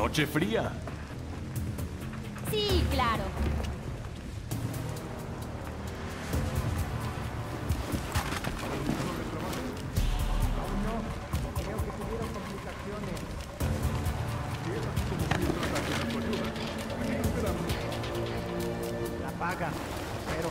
Noche fría. Sí, claro. La paga, pero...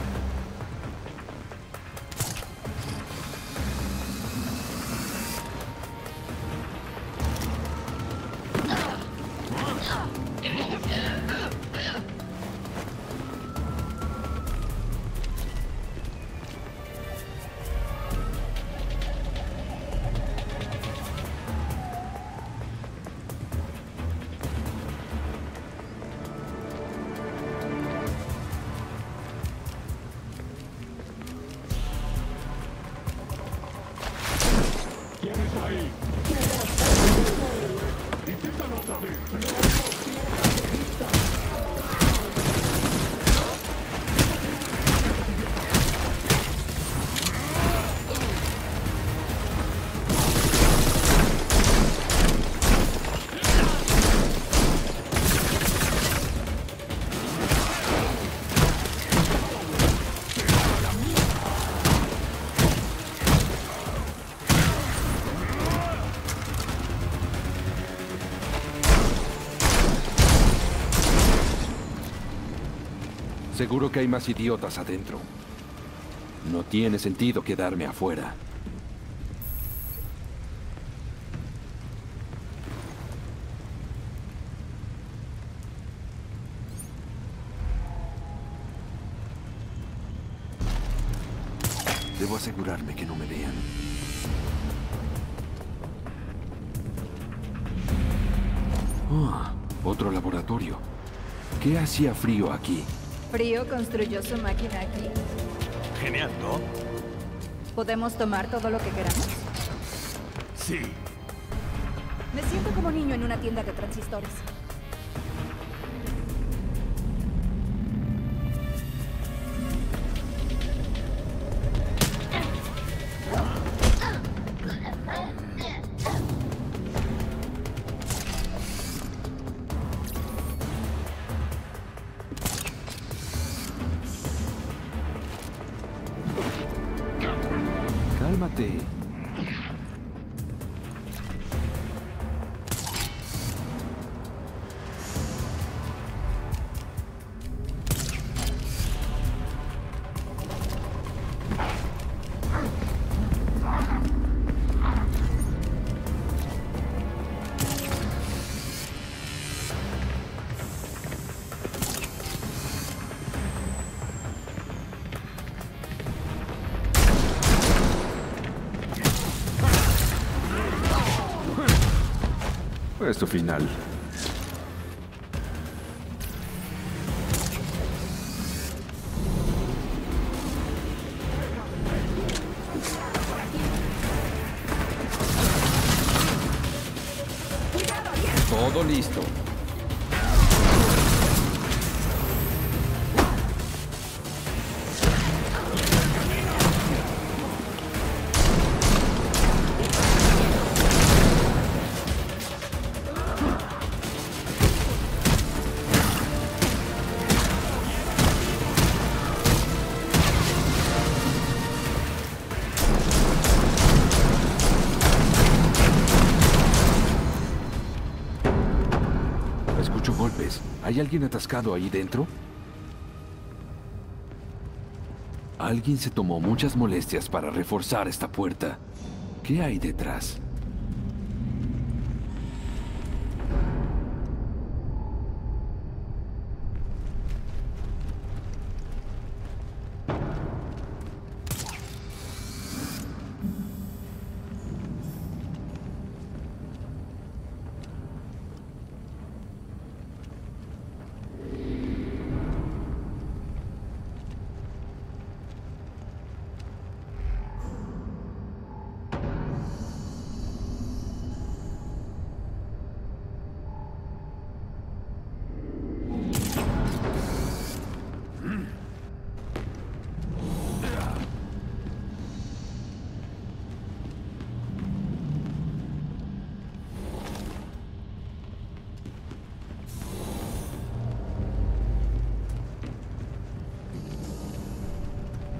Seguro que hay más idiotas adentro. No tiene sentido quedarme afuera. Debo asegurarme que no me vean. Otro laboratorio. ¿Qué hacía frío aquí? Frío construyó su máquina aquí. Genial, ¿no? ¿Podemos tomar todo lo que queramos? Sí. Me siento como niño en una tienda de transistores. Cálmate. Es tu final. Todo listo. Escucho golpes. ¿Hay alguien atascado ahí dentro? Alguien se tomó muchas molestias para reforzar esta puerta. ¿Qué hay detrás?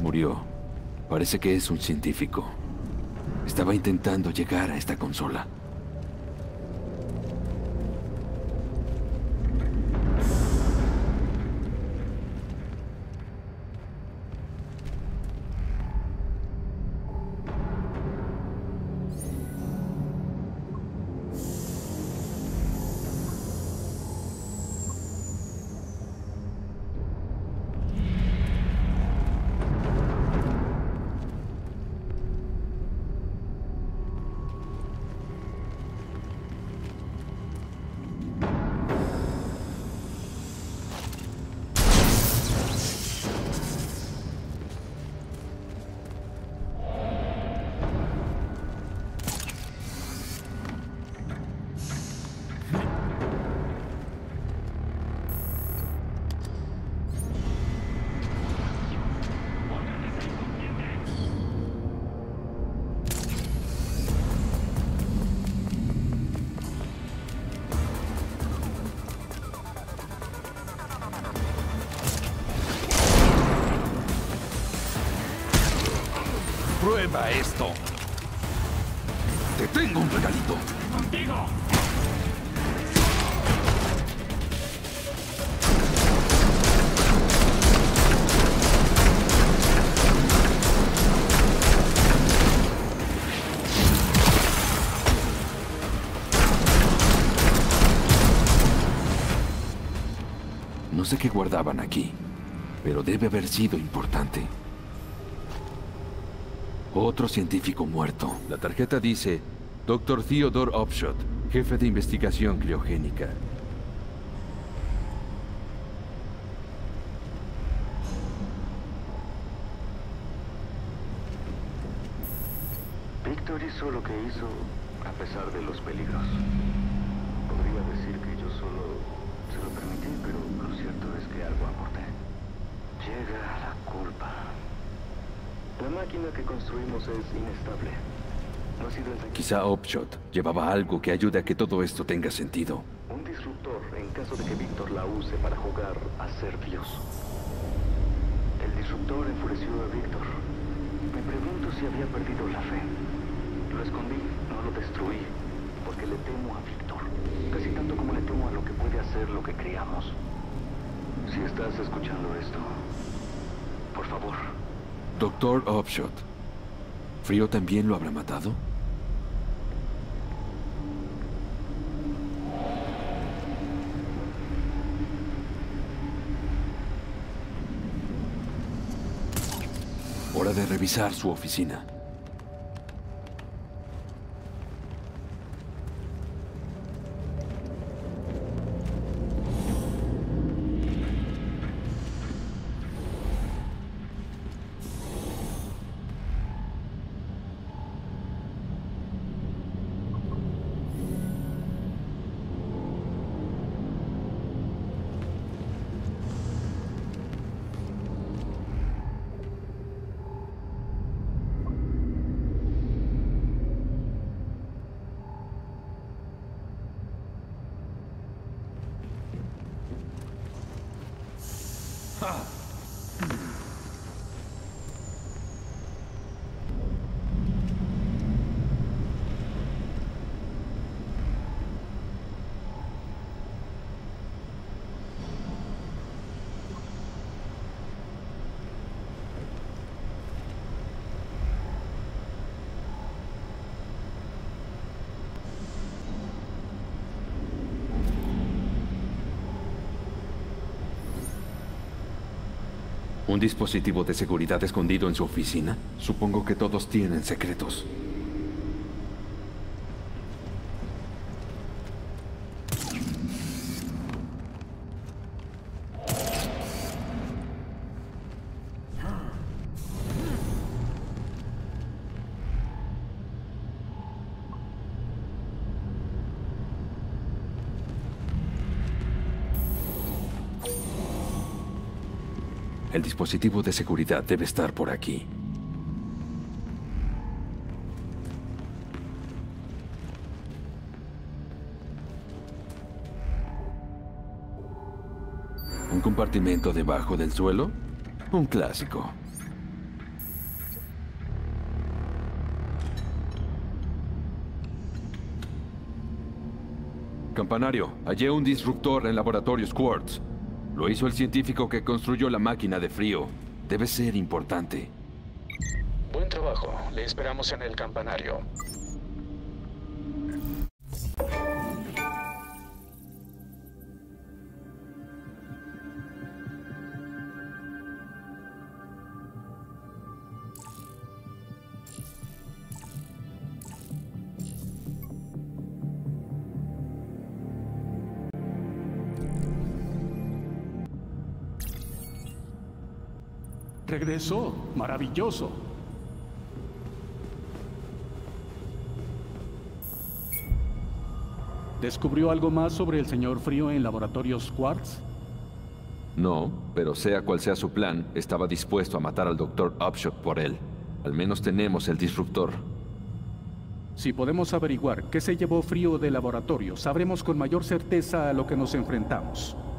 murió. Parece que es un científico. Estaba intentando llegar a esta consola. Prueba esto. ¡Te tengo un regalito! ¡Contigo! No sé qué guardaban aquí, pero debe haber sido importante. Otro científico muerto. La tarjeta dice, Dr. Theodore Upshot, jefe de investigación criogénica. Víctor hizo lo que hizo a pesar de los peligros. Podría decir que yo solo se lo permití, pero lo cierto es que algo aporté. Llega la culpa. La máquina que construimos es inestable. No ha sido ensayada. Quizá Upshot llevaba algo que ayude a que todo esto tenga sentido. Un disruptor en caso de que Víctor la use para jugar a ser Dios. El disruptor enfureció a Víctor. Me pregunto si había perdido la fe. Lo escondí, no lo destruí, porque le temo a Víctor. Casi tanto como le temo a lo que puede hacer lo que criamos. Si estás escuchando esto, por favor. Dr. Upshot. ¿Frío también lo habrá matado? Hora de revisar su oficina. ¿Un dispositivo de seguridad escondido en su oficina? Supongo que todos tienen secretos. El dispositivo de seguridad debe estar por aquí. ¿Un compartimento debajo del suelo? Un clásico. Campanario, hallé un disruptor en Laboratorios Quartz. Lo hizo el científico que construyó la máquina de frío. Debe ser importante. Buen trabajo. Le esperamos en el campanario. Regresó. Maravilloso. ¿Descubrió algo más sobre el señor Frío en Laboratorios Quartz? No, pero sea cual sea su plan, estaba dispuesto a matar al Dr. Upshot por él. Al menos tenemos el disruptor. Si podemos averiguar qué se llevó Frío del laboratorio, sabremos con mayor certeza a lo que nos enfrentamos.